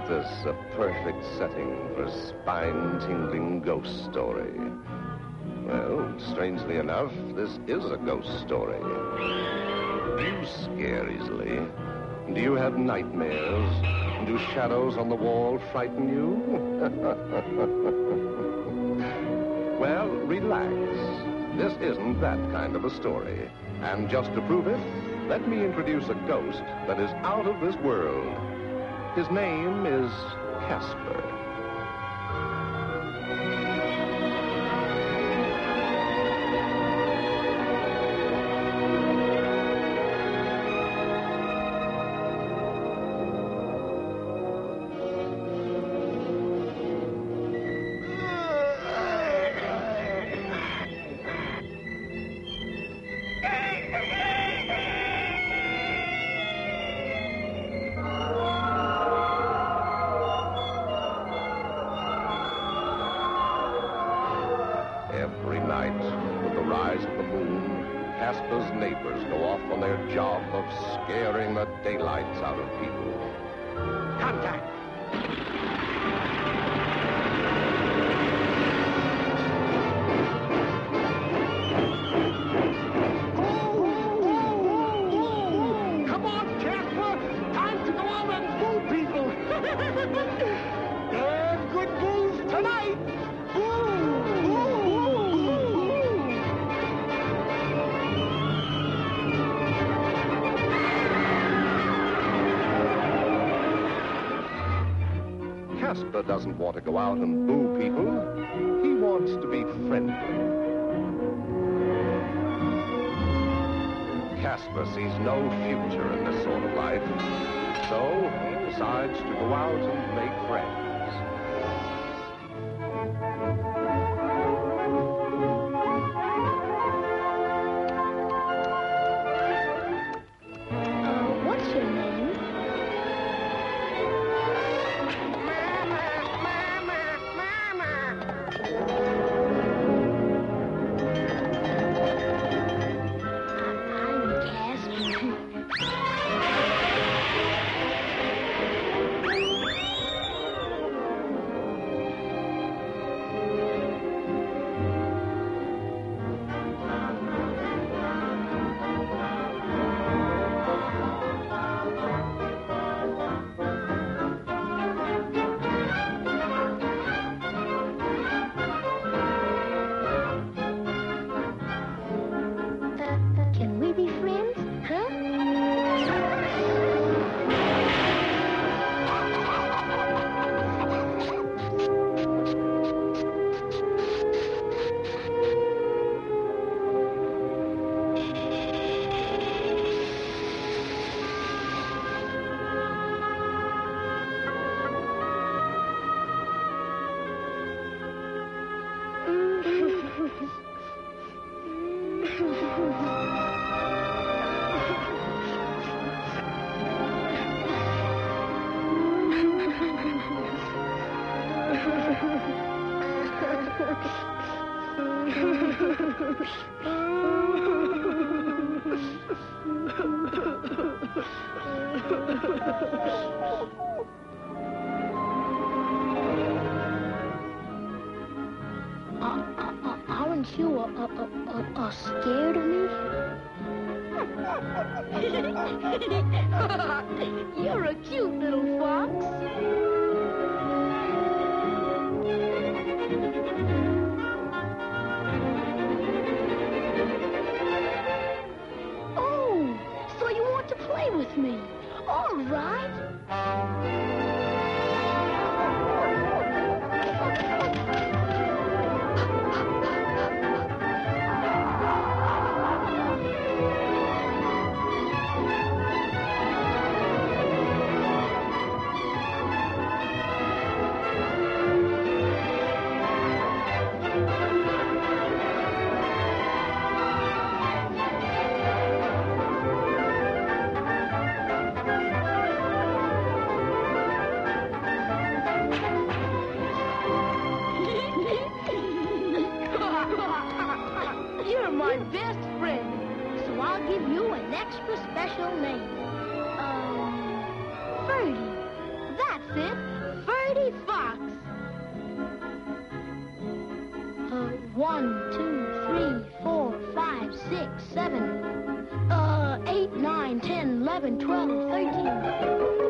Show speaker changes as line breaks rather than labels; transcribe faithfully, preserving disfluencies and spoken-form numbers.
Isn't this a perfect setting for a spine-tingling ghost story? Well, strangely enough, this is a ghost story. Do you scare easily? Do you have nightmares? Do shadows on the wall frighten you? Well, relax. This isn't that kind of a story. And just to prove it, let me introduce a ghost that is out of this world. His name is Casper. Every night, with the rise of the moon, Casper's neighbors go off on their job of scaring the daylights out of people. Contact!
Come on, Casper! Time to go out and fool people! And good booze tonight!
Casper doesn't want to go out and boo people. He wants to be friendly. Casper sees no future in this sort of life, so he decides to go out and make friends.
Aren't you uh, uh, uh, uh, scared of me? You're a cute little fox. Oh, so you want to play with me? All right. My best friend, so I'll give you an extra special name. Um, Fergie.
That's it. Ferdy Fox.
Uh, one, two, three, four, five, six, seven, uh, eight, nine, ten, eleven, twelve, thirteen.